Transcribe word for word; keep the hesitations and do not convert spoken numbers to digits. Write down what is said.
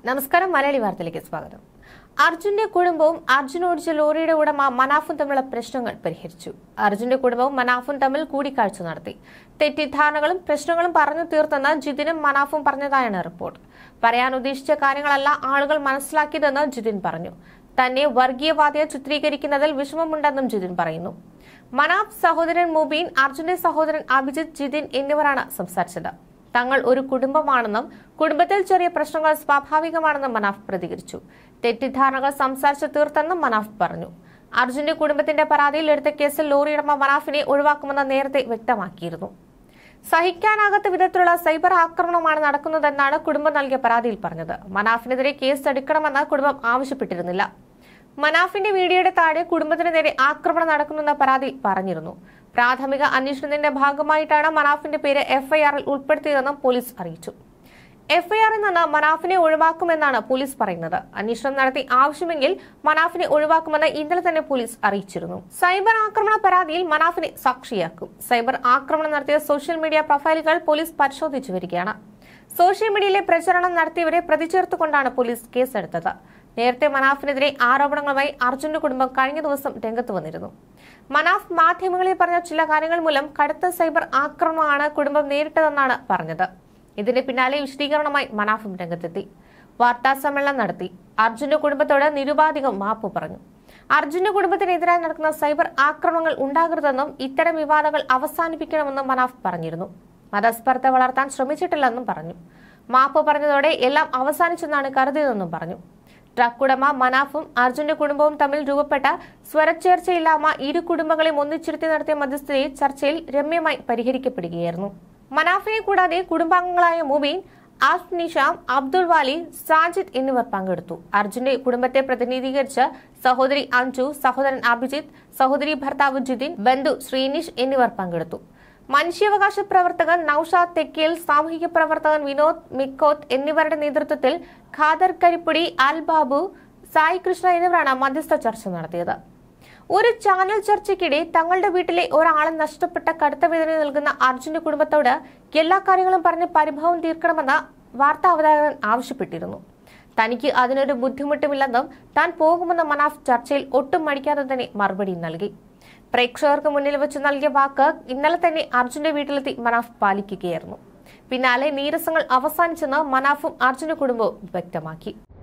നമസ്കാരം. മലയാളി വാർത്തയിലേക്ക് സ്വാഗതം. അർജുന്റെ കുടുംബവും അർജുൻ ഓടിച്ച ലോറിയുടെ ഉടമ മനാഫും തമ്മിലുള്ള പ്രശ്നങ്ങൾ പരിഹരിച്ചു. അർജുന്റെ കുടുംബവും മനാഫും തമ്മിൽ കൂടിക്കാഴ്ച നടത്തി. തെറ്റിദ്ധാരണകളും പ്രശ്നങ്ങളും പറഞ്ഞു തീർത്തെന്ന് ജിതിനും മനാഫും പറഞ്ഞതായാണ് റിപ്പോർട്ട്. പറയാൻ ഉദ്ദേശിച്ച കാര്യങ്ങളല്ല ആളുകൾ മനസ്സിലാക്കിയതെന്ന് ജിതിൻ പറഞ്ഞു. തന്നെ വർഗീയവാദിയെ ചിത്രീകരിക്കുന്നതിൽ വിഷമമുണ്ടെന്നും ജിതിൻ പറയുന്നു. മനാഫ് സഹോദരൻ മുബീൻ, അർജുന്റെ സഹോദരൻ അഭിജിത്ത്, ജിതിൻ എന്നിവരാണ് സംസാരിച്ചത്. തങ്ങൾ ഒരു കുടുംബമാണെന്നും കുടുംബത്തിൽ ചെറിയ പ്രശ്നങ്ങൾ സ്വാഭാവികമാണെന്നും മനാഫ് പ്രതികരിച്ചു. തെറ്റിദ്ധാരണകൾ സംസാരിച്ചു തീർത്തെന്നും മനാഫ് പറഞ്ഞു. അർജുന്റെ കുടുംബത്തിന്റെ പരാതിയിൽ എടുത്ത കേസിൽ ലോറിയുടമ മനാഫിനെ ഒഴിവാക്കുമെന്ന് നേരത്തെ വ്യക്തമാക്കിയിരുന്നു. സഹിക്കാനാകാത്ത വിധത്തിലുള്ള സൈബർ ആക്രമണമാണ് നടക്കുന്നതെന്നാണ് കുടുംബം നൽകിയ പരാതിയിൽ പറഞ്ഞത്. മനാഫിനെതിരെ കേസ് എടുക്കണമെന്ന് കുടുംബം ആവശ്യപ്പെട്ടിരുന്നില്ല. മനാഫിന്റെ വീഡിയോയുടെ താഴെ കുടുംബത്തിന് നേരെ ആക്രമണം നടക്കുന്നെന്ന പരാതിയിൽ പറഞ്ഞിരുന്നു. പ്രാഥമിക അന്വേഷണത്തിന്റെ ഭാഗമായിട്ടാണ് മനാഫിന്റെ പേര് എഫ്ഐആറിൽ ഉൾപ്പെടുത്തിയതെന്നും പോലീസ് അറിയിച്ചു. എഫ്ഐആറിൽ നിന്ന് മനാഫിനെ ഒഴിവാക്കുമെന്നാണ് പോലീസ് പറയുന്നത്. അന്വേഷണം നടത്തി ആവശ്യമെങ്കിൽ മനാഫിനെ ഒഴിവാക്കുമെന്ന് ഇന്നലെ തന്നെ പോലീസ് അറിയിച്ചിരുന്നു. സൈബർ ആക്രമണ പരാതിയിൽ മനാഫിനെ സാക്ഷിയാക്കും. സൈബർ ആക്രമണം നടത്തിയ സോഷ്യൽ മീഡിയ പ്രൊഫൈലുകൾ പോലീസ് പരിശോധിച്ചു വരികയാണ്. സോഷ്യൽ മീഡിയയിലെ പ്രചരണം നടത്തിയവരെ പ്രതി ചേർത്തുകൊണ്ടാണ് പോലീസ് കേസെടുത്തത്. നേരത്തെ മനാഫിനെതിരെ ആരോപണങ്ങളുമായി അർജുന്റെ കുടുംബം കഴിഞ്ഞ ദിവസം രംഗത്ത് വന്നിരുന്നു. മനാഫ് മാധ്യമങ്ങളിൽ പറഞ്ഞ ചില കാര്യങ്ങൾ മൂലം കടുത്ത സൈബർ ആക്രമണമാണ് കുടുംബം നേരിട്ടതെന്നാണ് പറഞ്ഞത്. ഇതിന് പിന്നാലെ വിശദീകരണമായി മനാഫും രംഗത്തെത്തി. വാർത്താ സമ്മേളനം നടത്തി. അർജുന്റെ കുടുംബത്തോട് നിരുപാധികം മാപ്പ് പറഞ്ഞു. അർജുന്റെ കുടുംബത്തിനെതിരായി നടക്കുന്ന സൈബർ ആക്രമണങ്ങൾ ഉണ്ടാകരുതെന്നും ഇത്തരം വിവാദങ്ങൾ അവസാനിപ്പിക്കണമെന്നും മനാഫ് പറഞ്ഞിരുന്നു. മതസ്പർദ്ധ വളർത്താൻ ശ്രമിച്ചിട്ടില്ലെന്നും പറഞ്ഞു. മാപ്പ് പറഞ്ഞതോടെ എല്ലാം അവസാനിച്ചെന്നാണ് കരുതിയതെന്നും പറഞ്ഞു. ട്രക്ക് ഉടമ മനാഫും അർജുന്റെ കുടുംബവും തമ്മിൽ രൂപപ്പെട്ട സ്വരച്ചേർച്ചയില്ലാമ ഇരു കുടുംബങ്ങളെയും ഒന്നിച്ചിരുത്തി നടത്തിയ മധ്യസ്ഥതയിൽ ചർച്ചയിൽ രമ്യമായി പരിഹരിക്കപ്പെടുകയായിരുന്നു. മനാഫിനെ കൂടാതെ കുടുംബാംഗങ്ങളായ മുബീൻ, ആഫ് നിഷാം, അബ്ദുൾ വാലി, സാജിദ് എന്നിവർ പങ്കെടുത്തു. അർജുന്റെ കുടുംബത്തെ പ്രതിനിധീകരിച്ച് സഹോദരി അഞ്ജു, സഹോദരൻ അഭിജിത്ത്, സഹോദരി ഭർത്താവ് ജിതിൻ, ബന്ധു ശ്രീനിഷ് എന്നിവർ പങ്കെടുത്തു. മനുഷ്യാവകാശ പ്രവർത്തകൻ നൌഷാദ് തെക്കേൽ, സാമൂഹിക പ്രവർത്തകൻ വിനോദ് മിക്കോത്ത് എന്നിവരുടെ നേതൃത്വത്തിൽ ഖാദർ കരിപ്പുടി, അൽ ബാബു, സായി കൃഷ്ണ എന്നിവരാണ് മധ്യസ്ഥ ചർച്ച നടത്തിയത്. ഒരു ചാനൽ ചർച്ചയ്ക്കിടെ തങ്ങളുടെ വീട്ടിലെ ഒരാളെ നഷ്ടപ്പെട്ട കടുത്ത വേദന നൽകുന്ന അർജുന്റെ കുടുംബത്തോട് എല്ലാ കാര്യങ്ങളും പറഞ്ഞ് പരിഭവം തീർക്കണമെന്ന് വാർത്താ അവതാരകൻ ആവശ്യപ്പെട്ടിരുന്നു. തനിക്ക് അതിനൊരു ബുദ്ധിമുട്ടുമില്ലെന്നും താൻ പോകുമെന്ന് മനാഫ് ചർച്ചയിൽ ഒട്ടും മടിക്കാതെ തന്നെ മറുപടി നൽകി. പ്രേക്ഷകർക്ക് മുന്നിൽ വെച്ച് നൽകിയ വാക്ക് ഇന്നലെ തന്നെ അർജുന്റെ വീട്ടിലെത്തി മനാഫ് പാലിക്കുകയായിരുന്നു. പിന്നാലെ നീരസങ്ങൾ അവസാനിച്ചെന്ന് മനാഫും അർജുന്റെ കുടുംബവും വ്യക്തമാക്കി.